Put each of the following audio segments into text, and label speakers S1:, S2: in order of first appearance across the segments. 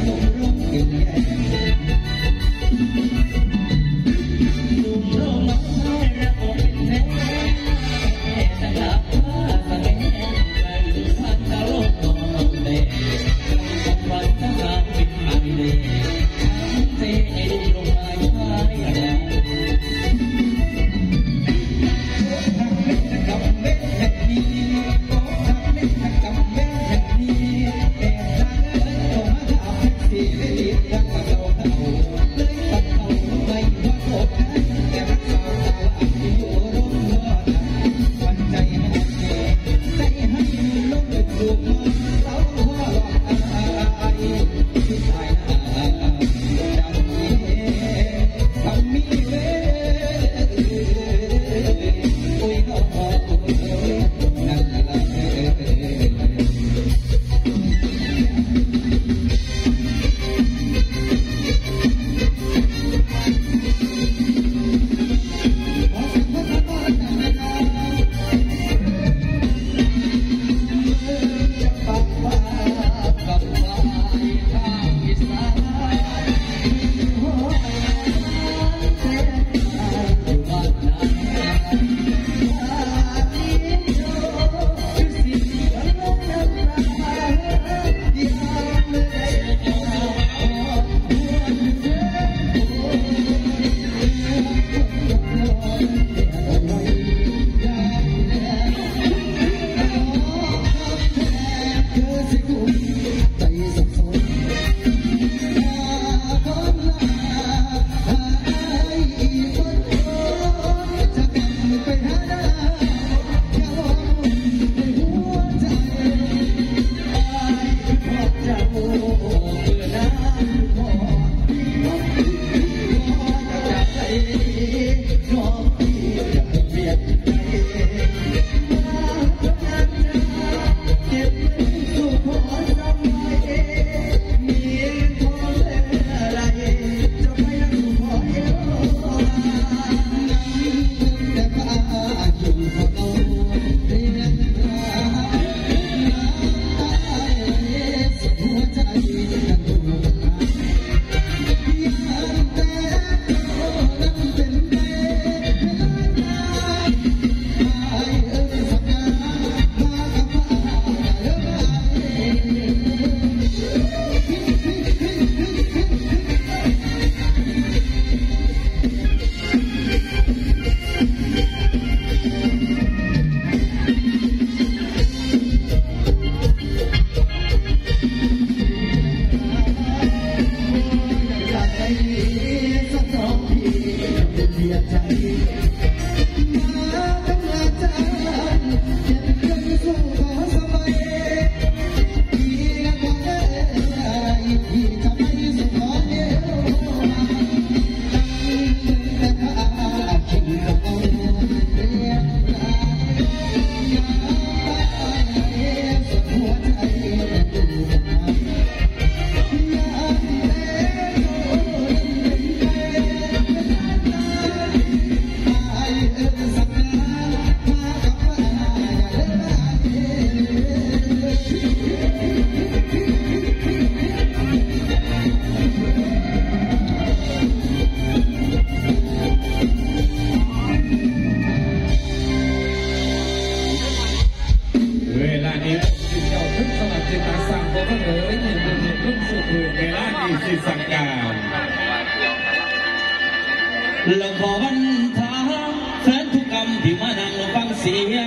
S1: และขอวันทาแฟนทุกกรรมที่มานั่งฟังเสียง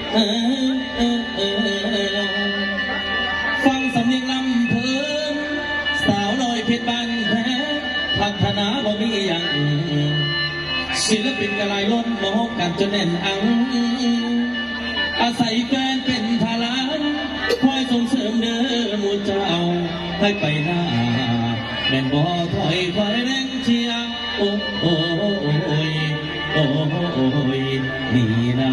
S1: ฟังสำเนียงลำเพลินสาวน้อยเพชรบ้านแพ้พัฒนาบ่มีอย่างศิลปินกระไรล้นมองกันจนแน่นอังอาศัยแฟนเป็นพลานคอยส่งเสริมเดินหมู่เจ้าให้ไปหน้าแม่นบ่ถอยคอยแรงเชียร์โอ้โอ้ยโอ้ยนี่นะ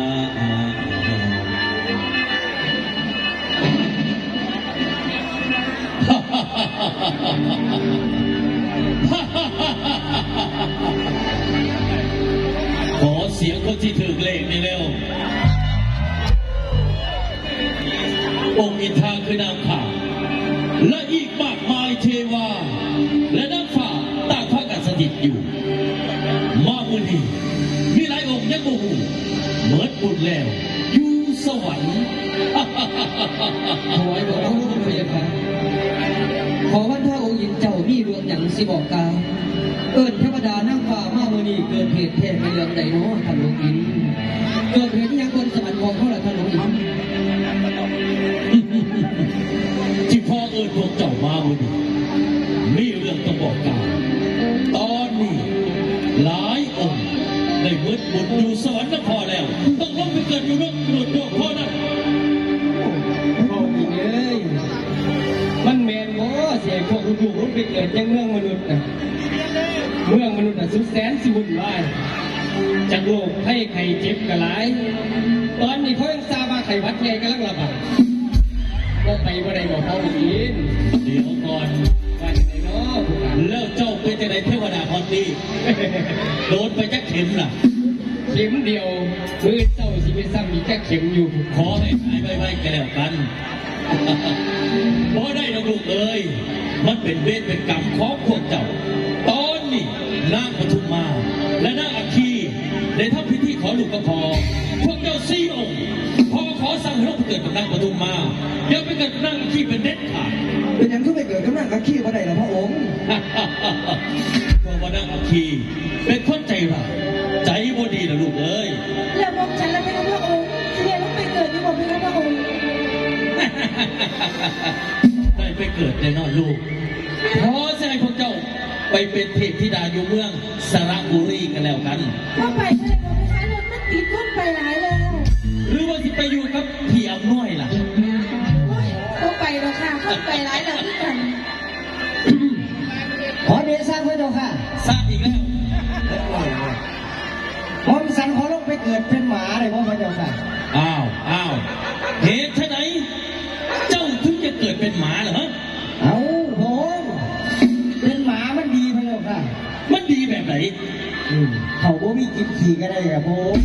S1: ขอเสียงคนที่ถือเลขนี่เร็วองค์อินทราคือนามข่าวและอีกมากมายเทวานี้มีหลายองค์ยังโมโหเหมือนบุญแล้วอยู่สวรรค์
S2: ถวายบอกพระองค์พระยาค่ะขอวันถ้าองค์หญิงเจ้ามีเรื่องอย่างสิบอกกล่าวเอิญเทวดานั่งฟ้ามาเมื่อนี้เกิดเหตุแท้ในเรื่องใดเนาะท่านองค์หญิงเกิดเหตุที่ยังบนสวรรค์ของเขาล่ะท่านองค์หญิง
S1: ที่พ่อเอิญพวกเจ้ามาเมื่อนี้มีเรื่องต้องบอกกล่าวตอนนี้หลายองค์ได้มืดบุญอยู่สวรรค์ก็พอแล้วต้องลงไปเกิดอยู่นรกโดดโดดพ่อนั้น
S2: พ่อหญิงเอ้ยมันแมนบ่เสียพวกลูกๆลงไปเกิดยังเมืองมนุษย์นะเมืองมนุษย์สุดแสนสิวุ่นวายจากโรคให้ไข้เจ็บกระไรตอนนี้เขายังทราบว่าไข้หวัดใหญ่กำลังระบาดก็ไปว่าใดบอกเขาอีก
S1: เดี๋ยวก่อน
S2: วันไหนเนาะ
S1: แล้วเจ้าเป็นจะได้เทวดาพอดีโดนไปจักเข็มล่ะ
S2: เข็มเดียวมือเจ้าสิไม่ซ้ำมีแค่เข็มอยู่
S1: ขอให้หายไปกันแล้วกันพอได้นะลูกเอ้ยมันเป็นเวรเป็นกรรมของพวกเจ้าตอนนี้นางปทุมมาและนางอัคคีได้ทำพิธีขอลูกกระพอพวกเจ้าสี่องค์พอขอสั่งให้ลูกเกิดกับนางปทุมมาอย่าไปเกิดกับนางอัคคีเป็นเด็ดขาด
S2: เป็นยังก็ไม่เกิดกับนางอัคคีว่าใดล่ะพระองค์
S1: เพราะว่านางอัคคีเป็นคนใจร้ายใจบ่ดีนะลูกเอ้ย
S3: อย่าบอกฉันแล้วเป็นพระองค์เสียลูกไปเกิดที่บอกเป็นพระองค์
S1: ได้ไปเกิดในนอนลูกขอแสดงพวกเจ้าไปเป็นเทพธิดาอยู่เมืองสระบุรีกันแล้วกัน
S3: ว่าไปก็เลยบอกไปใช้รถมันติดก้นไปหลายแล้ว
S1: หรือว่าที่ไปอยู่กับพี่อำน้อยล่ะ
S3: ก็ไปแล้วค่ะก้นไปหลายแล้วที่กัน
S2: ขอเดชะพระเจ้าค่ะ
S1: ทราบอีกแล้ว
S2: ผมสั่งขอลงไปเกิดเป็นหมาเลยพระเจ้าค่ะ
S1: อ้าวเหตุไฉนเจ้าถึงจะเกิดเป็นหมาเหรอ
S2: เอาผมเป็นหมามันดีพระเจ้าค่ะ
S1: มันดีแบบไหน
S2: เขาบ่มีกินขี่ก็ได้ครับผม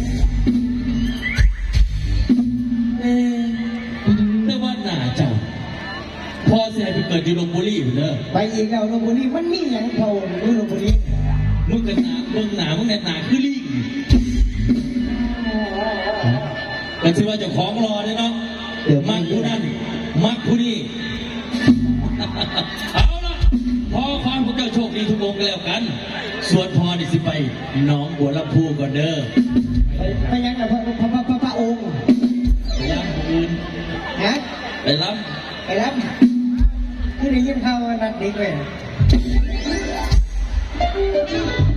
S1: แต่ว่าหน้าเจ้าพอเสียไปเกิดที่ลพบุรีอยู่เนอะ
S2: ไปอีกแล้วลพบุรีมันมีอย่างเท่าหรือลพบุรี
S1: มึงกันหนามึงหนาคือลิงแต่ถือว่าเจ้าของรอเลยเนาะมักผู้นั้นมักผู้นี้เอาละพอความพวกเจ้าโชคดีทุกองค์แล้วกันส่วนพอนี่สิไปน้องบัวลำพูก่อนเด้อ
S2: ไปยังไงพระองค์
S1: ไปล้ำอื่น
S2: นะ
S1: ไปล้
S2: ำที่ได้ยินข่าวนัดเด็กเลย